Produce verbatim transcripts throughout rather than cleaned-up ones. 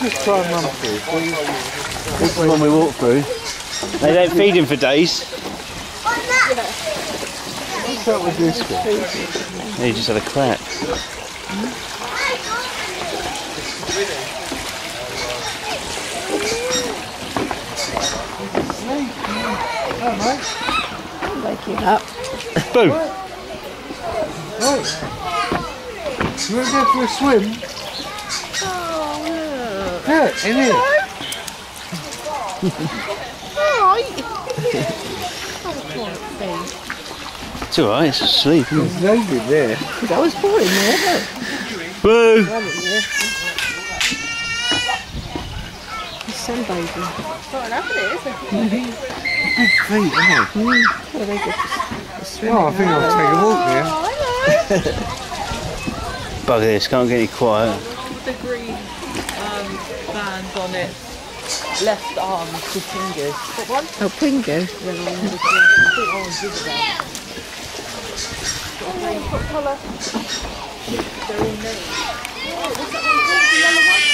just try and run through, please. This is the one we walk through. They don't feed him for days. What's up with this one? He just had a crack. Oh, mate. I'm waking up. Boom! Right. You want to go for a swim? Oh, look. Yeah, in here. Alright. It's alright, it's asleep, isn't it? There's nobody there. I was born in there, look. Boo! Run in there. He's sunbathing. Quite enough of it, isn't it? Big feet, aren't they? Mm. Well, they just Oh, I think I'll take a walk now. Oh, hello. Bugger this, can't get any quiet. The green um, band on it. Left arm, two fingers. What one? Oh, Pingo. The other one was the orange is there. What colour? They're all navy. Oh, what's that one called? The yellow one?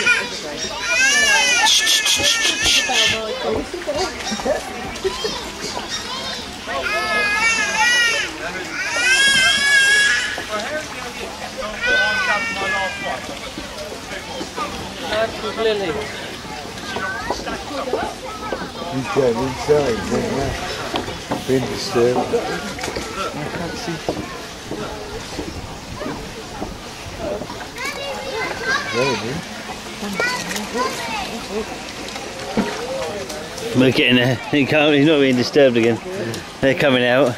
That's with Lily. He's going inside, isn't he? Been disturbed. I can't see. There it is. We're getting there. He can't, he's not being disturbed again. They're coming out.